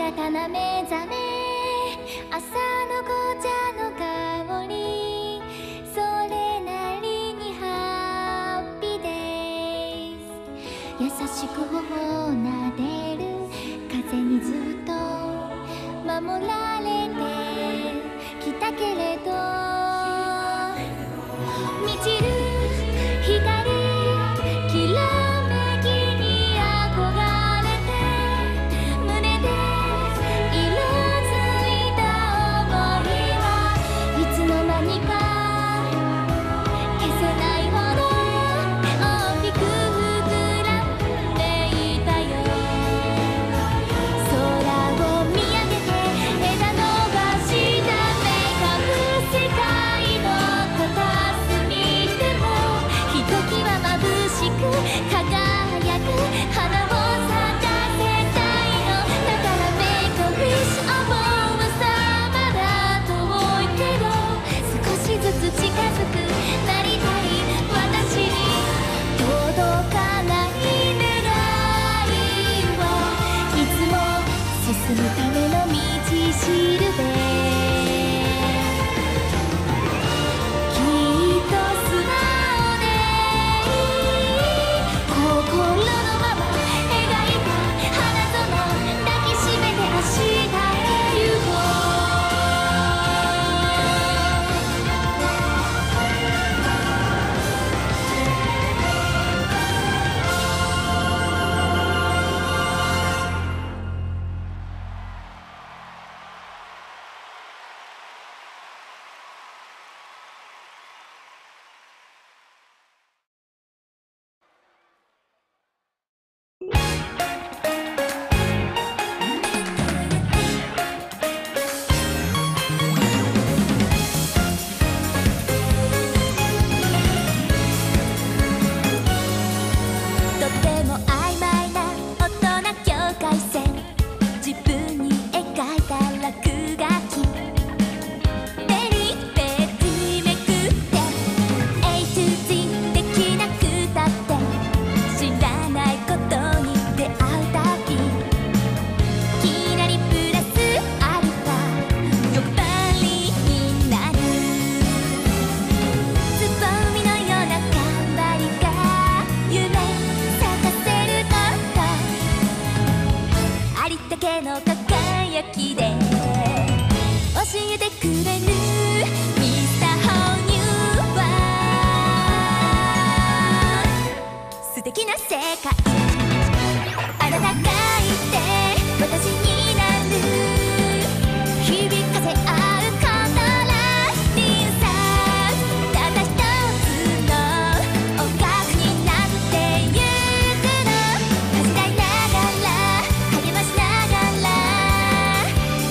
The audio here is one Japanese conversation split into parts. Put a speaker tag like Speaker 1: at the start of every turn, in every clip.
Speaker 1: 新たな目覚め、朝の紅茶の香り、それなりにハッピーデイズ。優しく頬を撫でる風にずっと守られてきたけれど、満ちる光きらめきに憧れて、胸で色づいた想いはいつの間にか消せないほど大きく膨らんでいたよ。空を見上げて枝伸ばした目が世界の片隅でもひときわ眩しく輝く花を咲かせたいの。だからメイクウィッシュアボーはまだ遠いけど、少しずつ近づくなりたい私に届かない願いをいつも進むための道しるべ。きっと素直でいい心のまま描いた花園、抱きしめて明日へ行こう。とても曖昧な大人境界線、自分に描いた落書き、ペリペリめくって A to Z できなくたって、知らないことに出会うたび、きなりプラスアルファ欲張りになる。つぼみのような頑張りが夢咲かせること、ありったけの輝きで教えてくれるミスターホーニューは素敵な世界。あなたがいて私になる、響かせ合うコントラスティングサウンド、たった一つの音楽になってゆくの。恥じらいながら励ましながら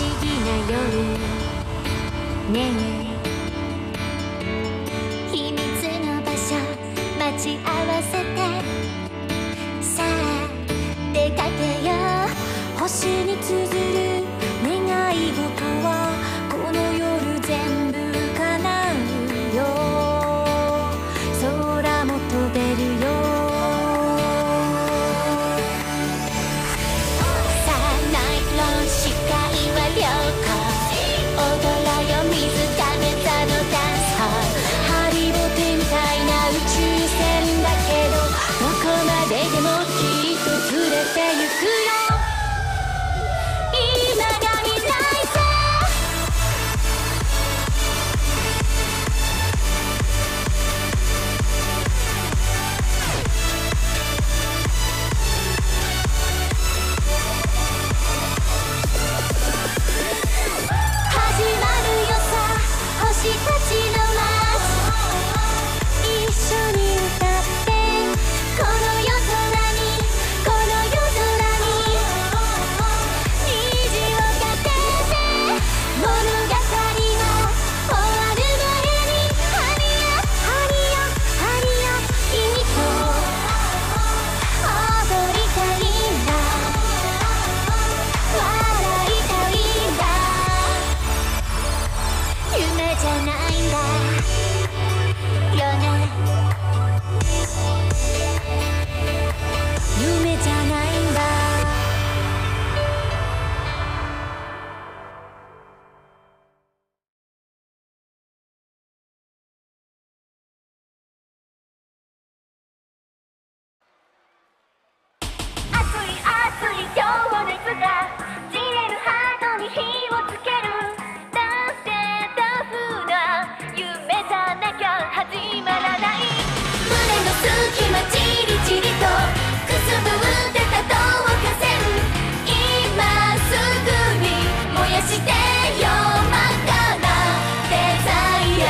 Speaker 1: 思議な夜ねえ、秘密の場所待ち合わせて、さあ出かけよう。星に綴る願い事はこの夜全部叶うよ。空も飛べるよ。さあナイトロン視界は良好。踊らよ水溜め座のダンスホール。ハリボテみたいな宇宙船だけど、どこまででもきっと連れてゆくよ。今が未来さ。始まるよさ、星たちのマーチ。一緒に歌ってこの夜空に、この夜空に虹をかけて、物語が終わる前に、ハニヤハニヤハニヤ君と踊りたいんだ、笑いたいんだ。夢じゃないんだよね、夢じゃないんだ。熱い熱い情熱がじれるハートに火をつける。だってタフな夢じゃなきゃ始まらない。胸の隙間じりじりとくすぶってたどうかせる。今すぐに燃やしてよ真っ赤なデザイア。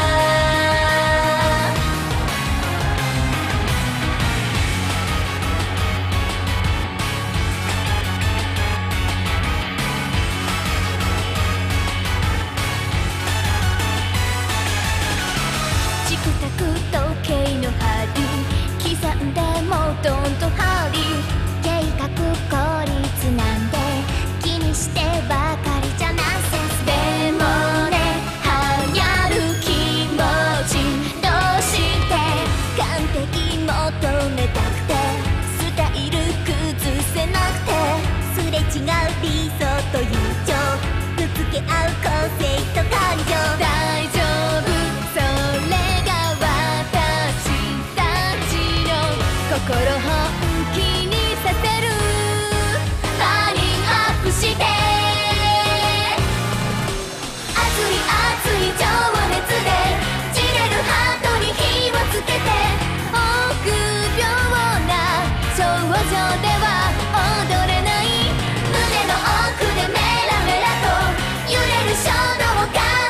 Speaker 1: チクタク時計の針刻んでもどんと針。計画効率なんで気にしてばかりじゃナンセンス。でもね、流行る気持ちどうして完璧求めたくて、スタイル崩せなくて、すれ違う理想と友情、ぶつけ合う個性と感情。大丈夫、それが私たちの心本気にさせる。バーニングアップして、熱い熱い情熱でじれるハートに火をつけて、臆病な少女では踊れない。胸の奥でメラメラと揺れる衝動を感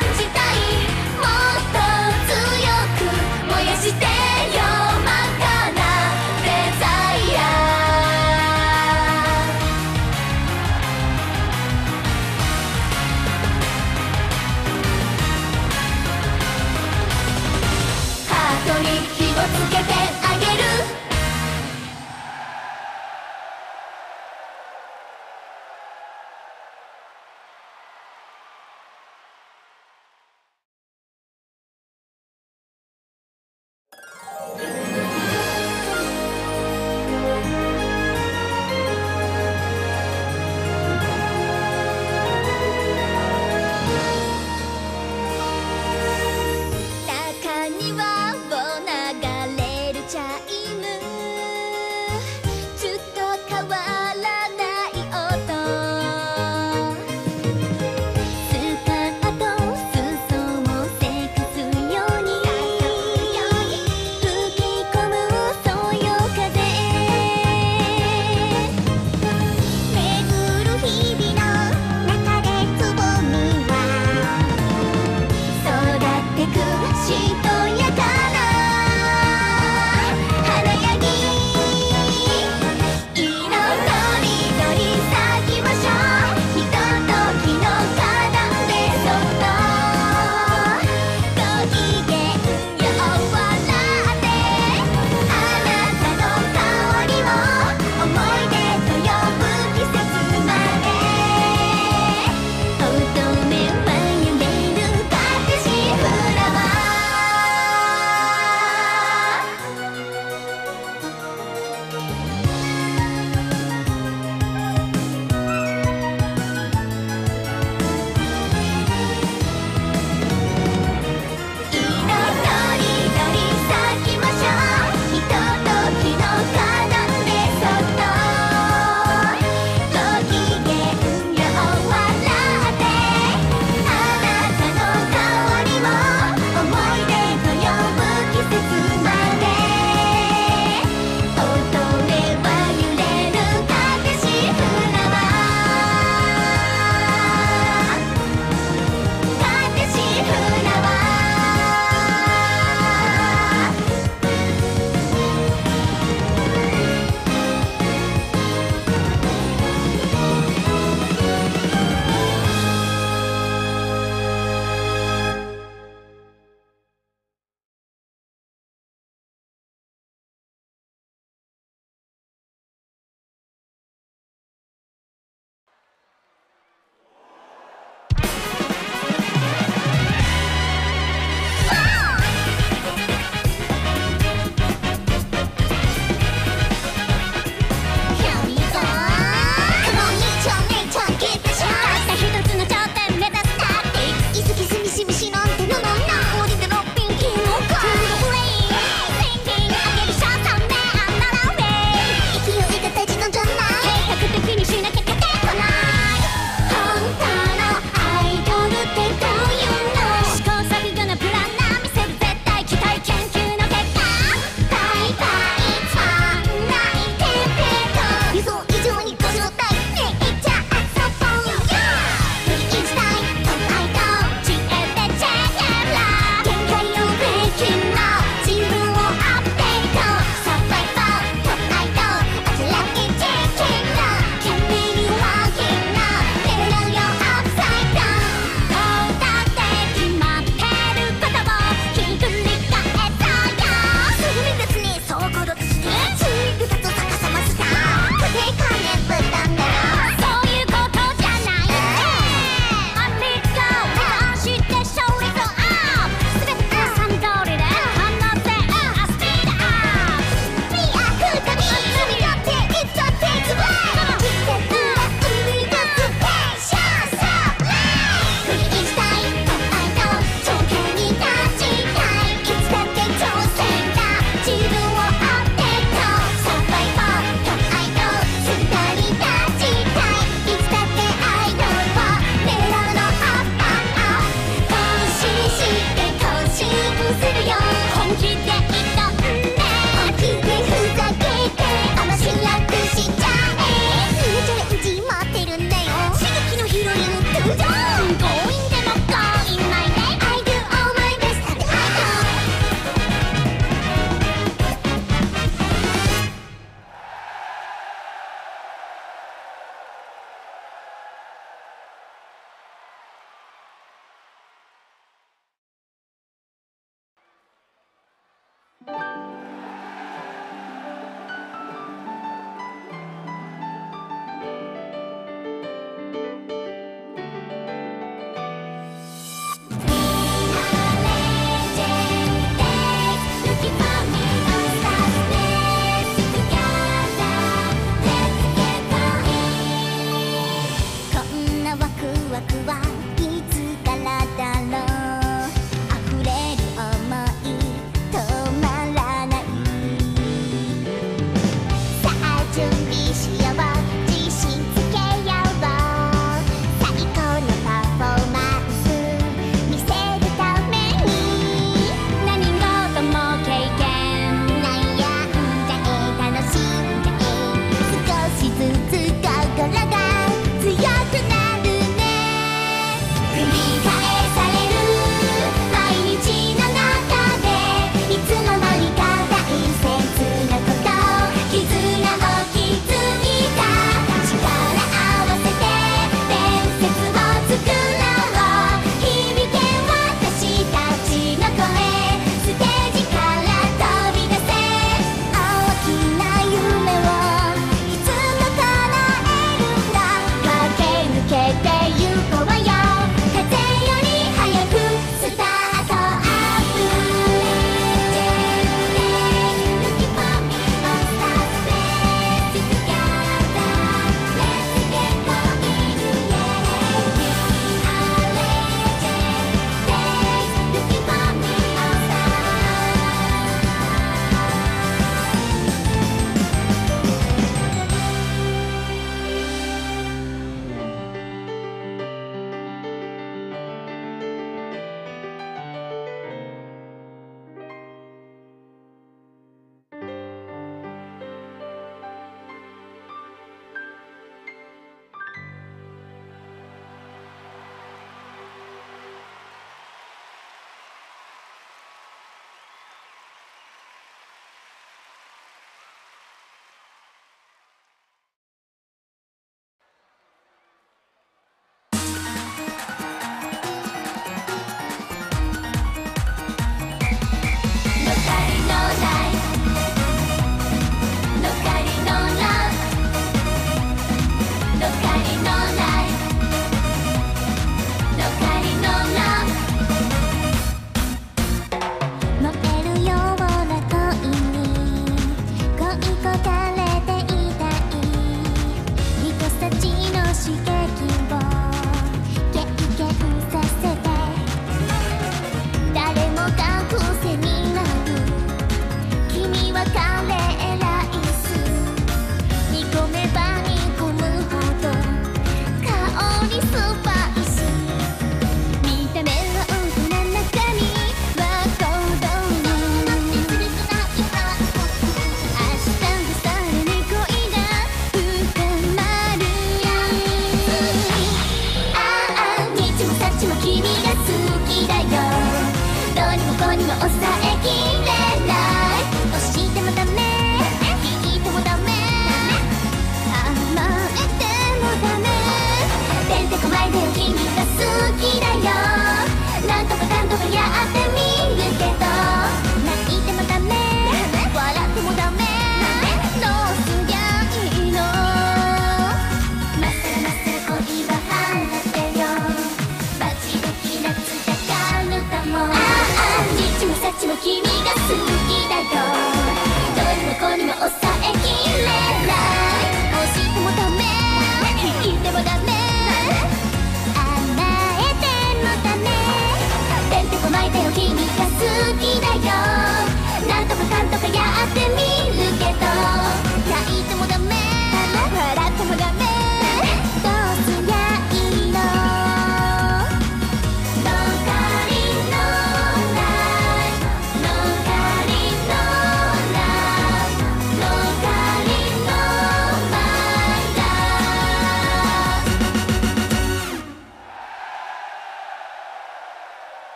Speaker 1: 準備しよう、自信つけよう、最高のパフォーマンス見せるために何事も経験、悩んじゃえ楽しんじゃえ、少しずつ心が強くなるね。繰り返される毎日の中でいつの間にか大切なこと、絆を築い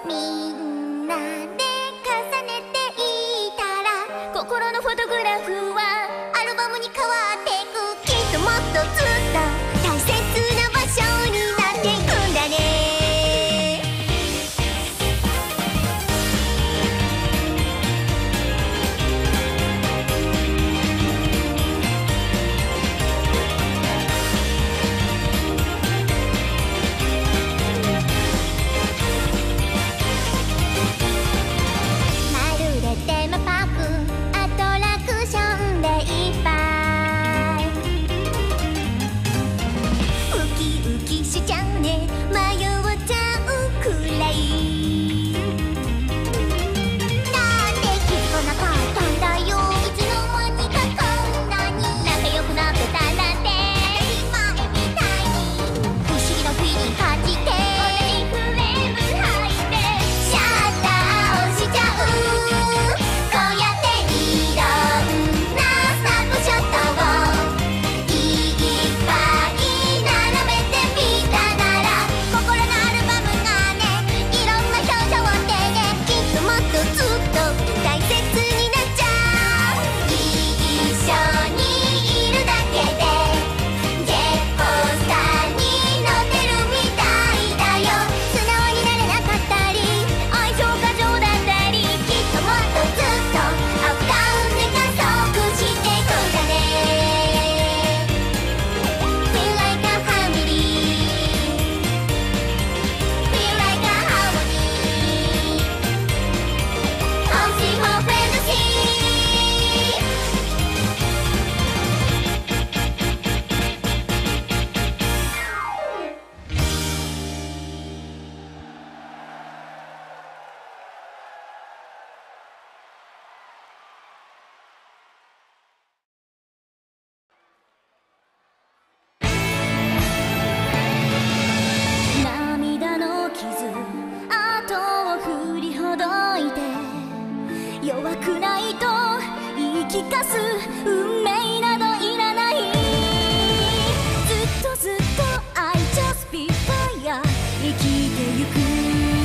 Speaker 1: みんなで重ねていたら心のフォトグラフはアルバムに変わってく。きっともっとずっと大切な場所になっていくんだね。まるでテーマパークアトラクションでいっぱいウキウキしちゃうね。迷っちゃうくらいなんで気づかなかったんだよ。いつの間にかこんなに仲良くなってたなんて。前みたいに不思議なフィーリング感じて同じフレーム入ってシャッター押しちゃう。こうやっていろんなスナップショットをいっぱい並べてみたなら心のアルバムがねいろんな表情ってねきっともっとずっと大切になっちゃう。一緒にいるだけでジェットスターに乗ってるみたいだよ。素直になれなかったり愛情過剰だったりきっともっとずっとアップダウンで加速していくんだね。 Feel like a family Feel like a harmony Home for fantasy涙の傷跡を振りほどいて弱くないと言い聞かす運命などいらない。ずっとずっと I just be fire 生きてゆく。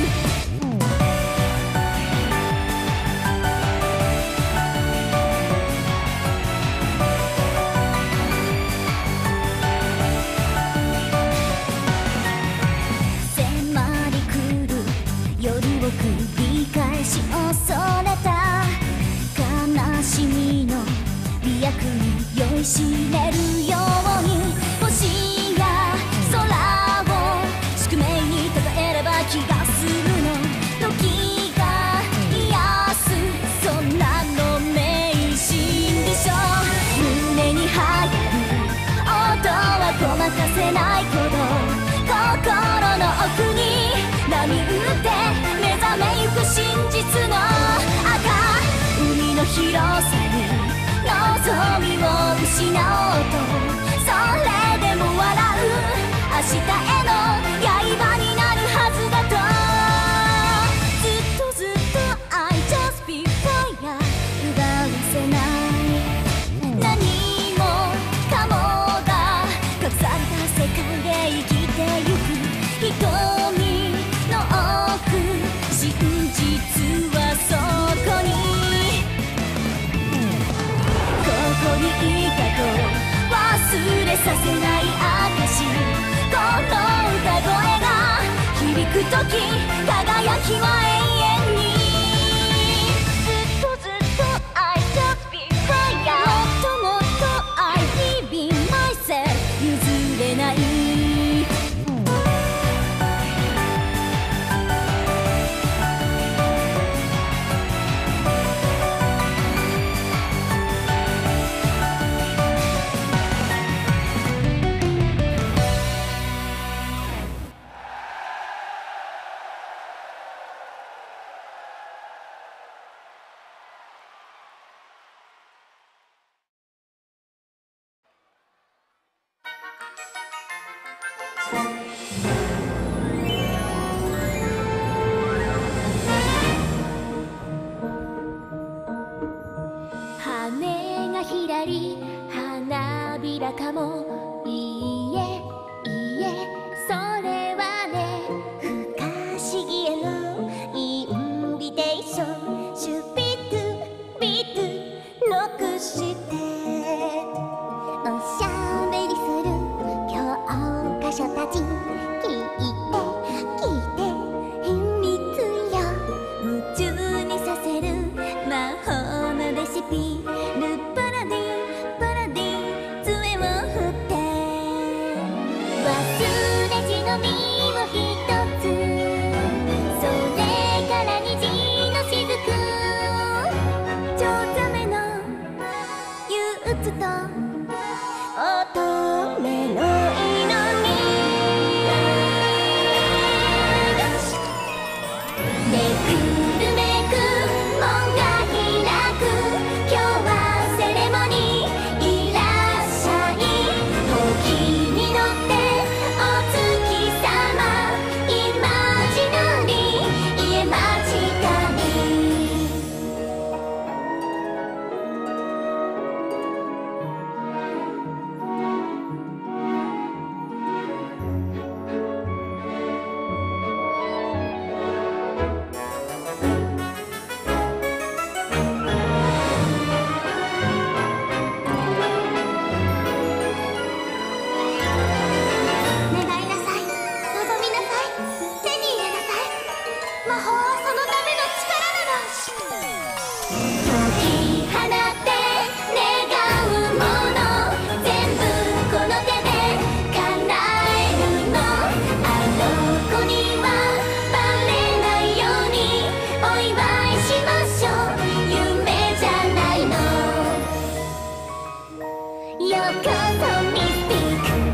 Speaker 1: 迫り来る夜を繰り返し恐れた悲しみの美薬に酔いしれるように星や空を宿命に例えれば気がするの。時が癒すそんなの迷信でしょ。胸に入る音はごまかせないほど心の奥に波打って目覚めゆく真実の赤。海の広さに望みを失おうとそれでも笑う明日への刃になるはずだと。ずっとずっと I just be fire 奪わせない何もかもが隠された世界で生きてゆく。瞳の奥真実はそこにここにいたと忘れさせない証。この歌声が響くとき輝きは永遠に。ずっとずっと I just be fire もっともっと I live in myself 譲れない。羽がひらり花びらかもいいえいいえそれはね不可思議への魔法はそのための力なの。解き放って願うもの全部この手で叶えるの。あの子にはバレないようにお祝いしましょう。夢じゃないの。ようこそミスティック。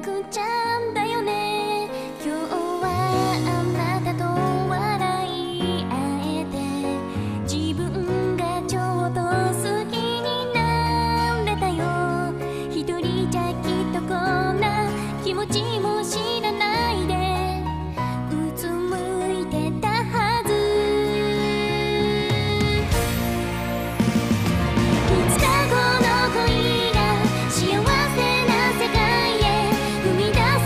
Speaker 1: くちゃんだよね。今日はあなたと笑い合えて、自分がちょっと好きになれたよ。一人じゃきっとこんな気持ちも知らないでうつむいてたはず。いつかこの恋が幸せな世界へ踏み出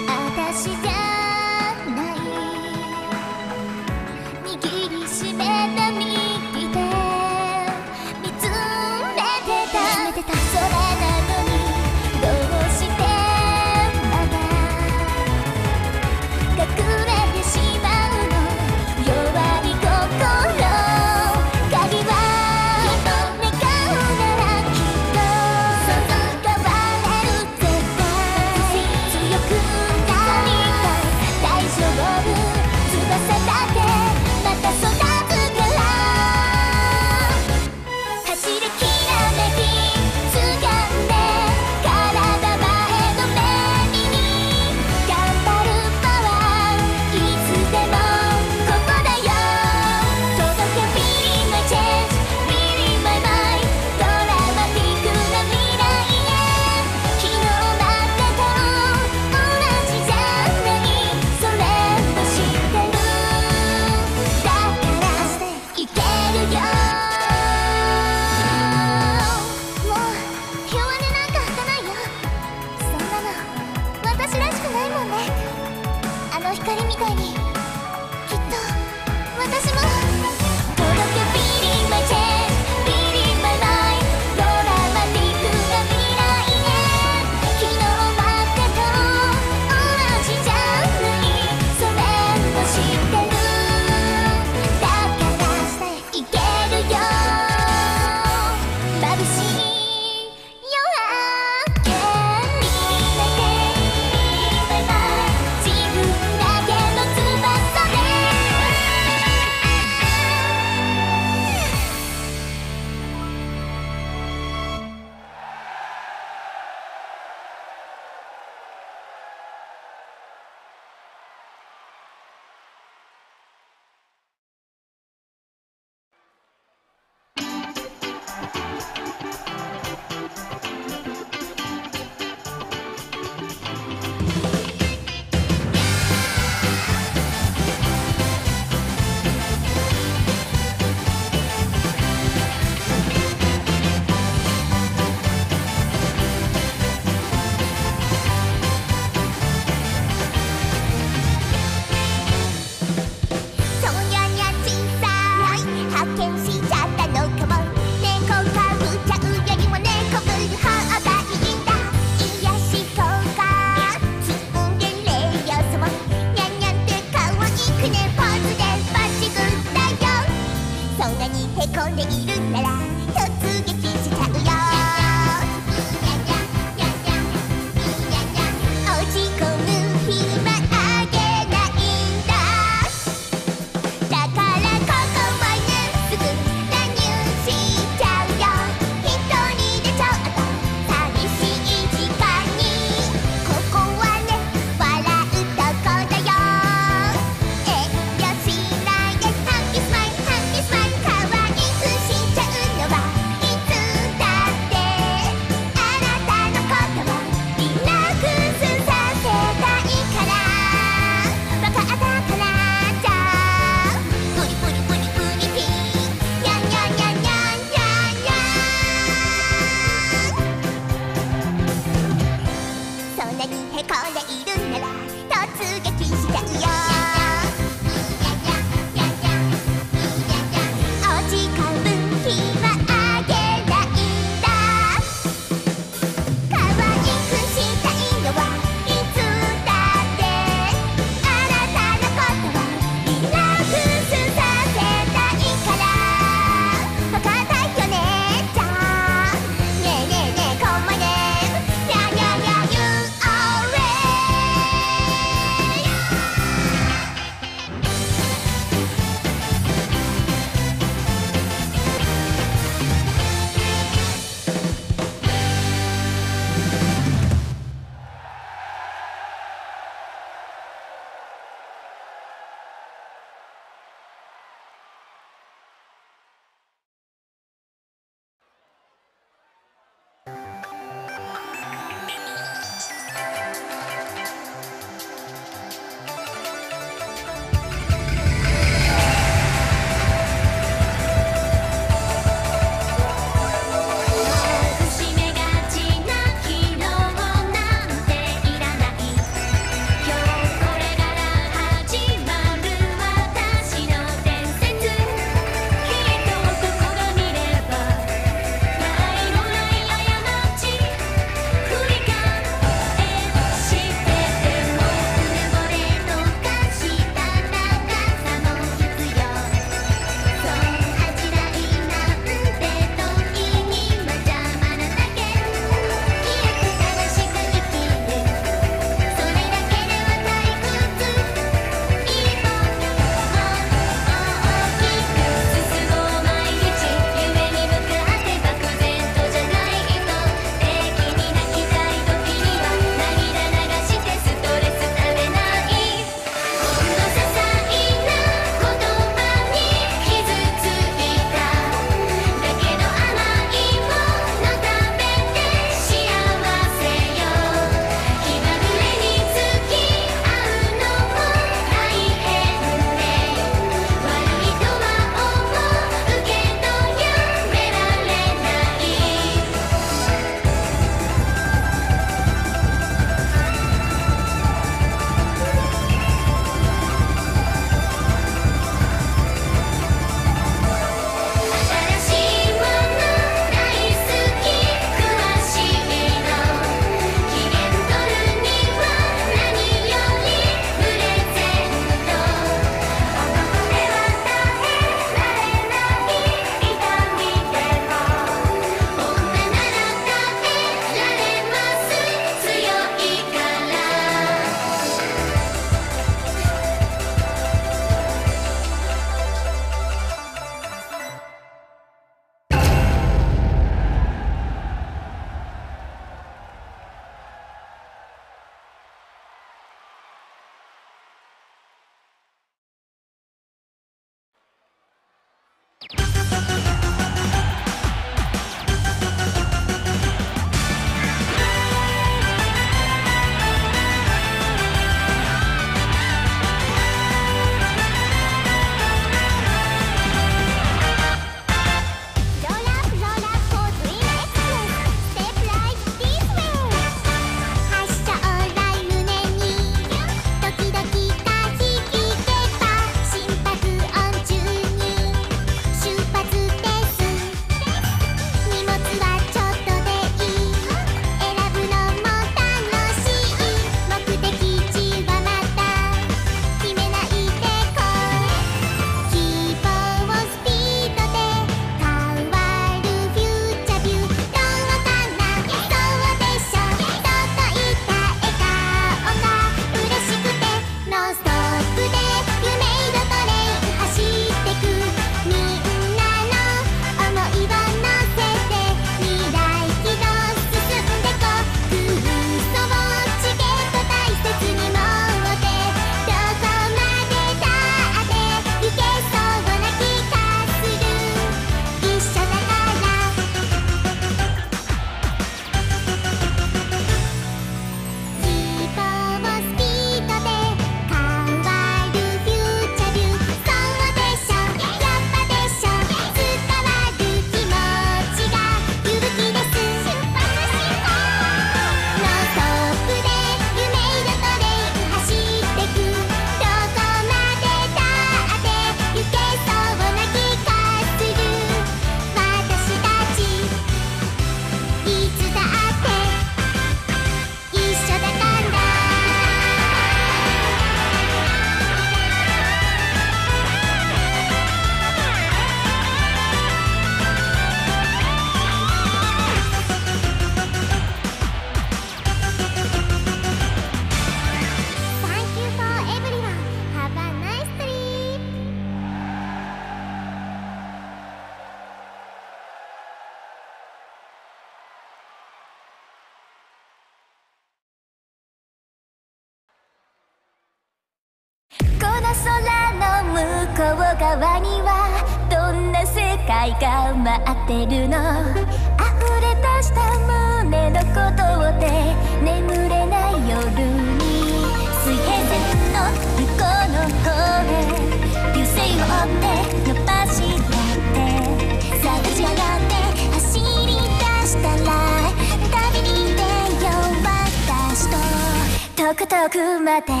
Speaker 1: 空の向こう側にはどんな世界が待ってるの？溢れ出した胸の鼓動で眠れない夜に水平線の向こうの方へ流星を追って伸ばしたってさあ立ち上がって走り出したら旅に出よう私と遠く遠くまで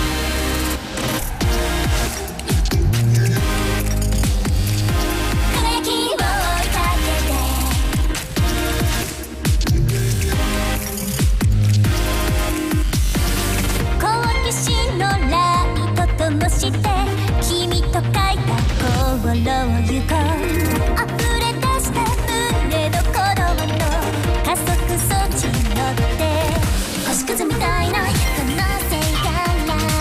Speaker 1: 輝きを追いかけて好奇心のライトともして君と書いた心を行こう溢れ出した胸の鼓動の加速装置に乗って星屑みたいなこの世界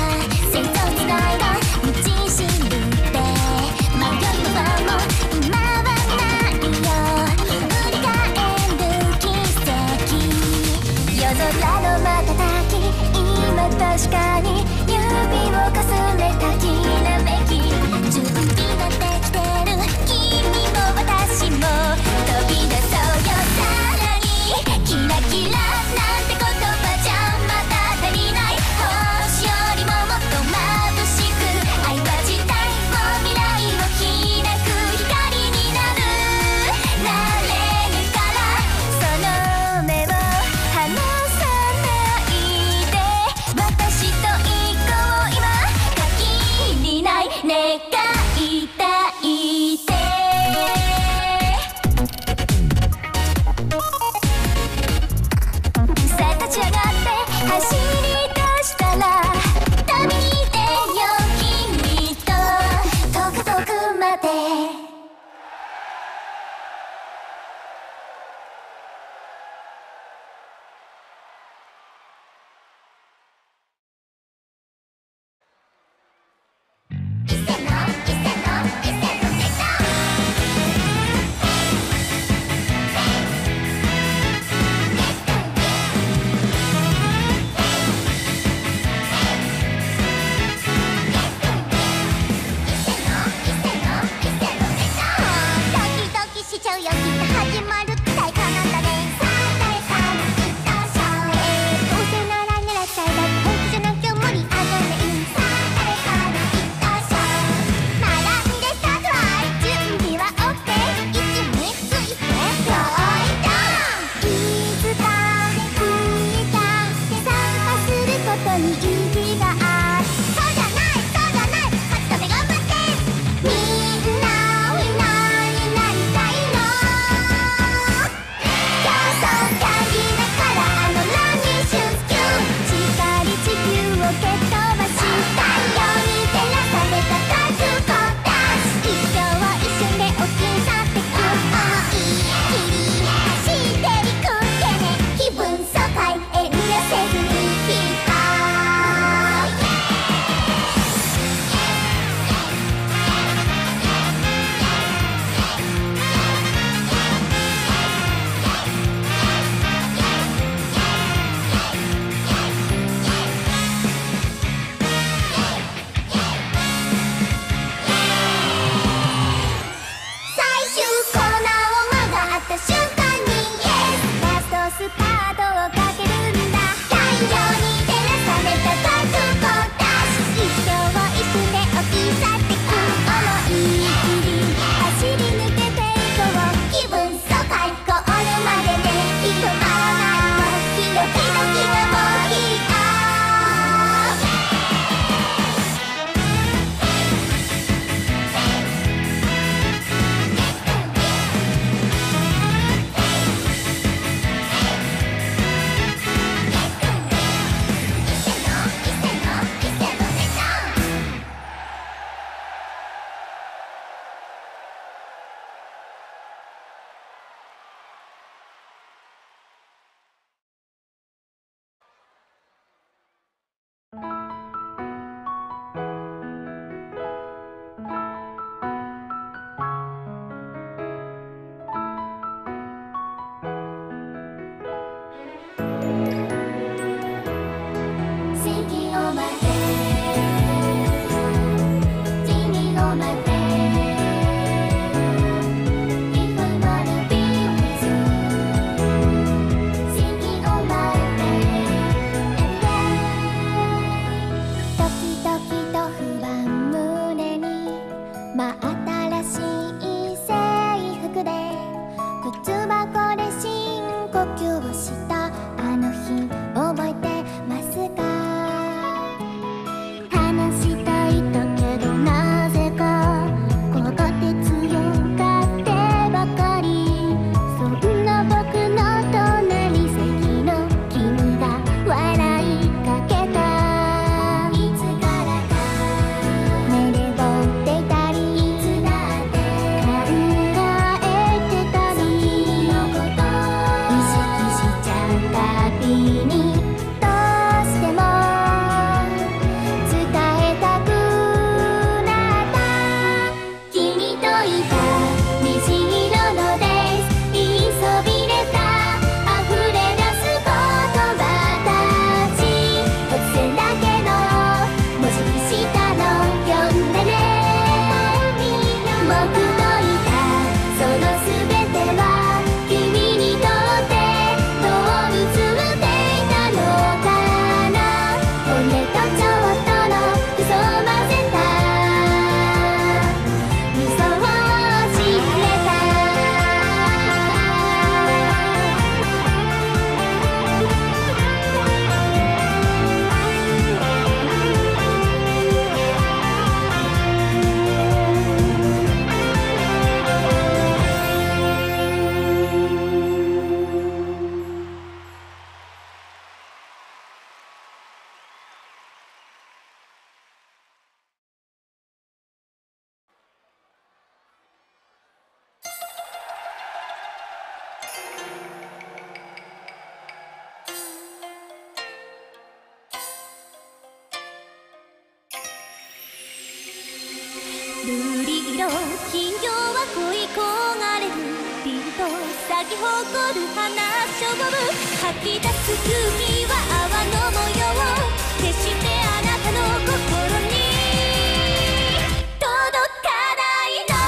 Speaker 1: 瑠璃色金魚は恋焦がれる凛と咲き誇る花勝負吐き出す空気は泡の模様決してあなたの心に届かないの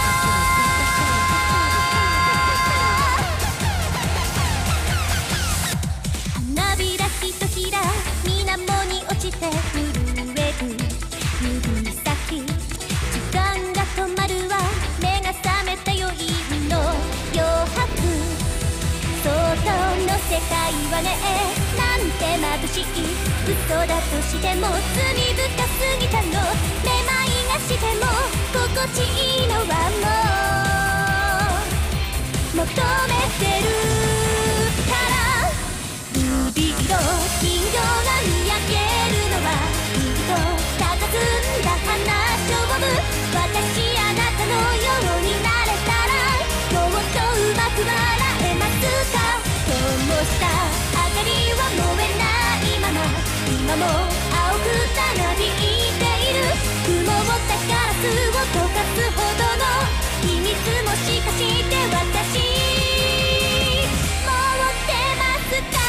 Speaker 1: 花びらひとひら水面に落ちて震える指先時間が止まるわ目が覚めたよ陰の余白外の世界はねなんて眩しい嘘だとしても罪深すぎたのめまいがしても心地いいのはもう求めてるから瑠璃色金魚が見上げるのはきっと佇んだ花勝負私あなたのようになれたらもっとうまく笑えますか灯した明かりは燃えないまま今も青くたなびいている曇ったガラスを溶かすほどの秘密もしかして私持ってますか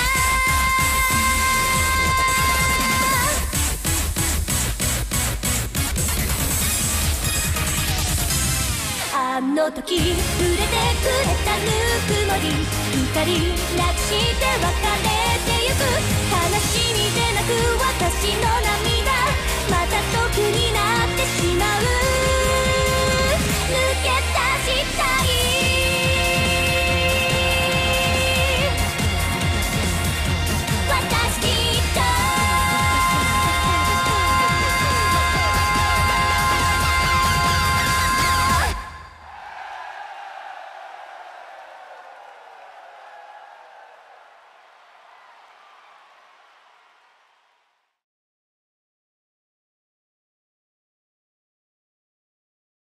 Speaker 1: あの時触れてくれたぬくもり光なくして別れてゆく悲しみでなく私の涙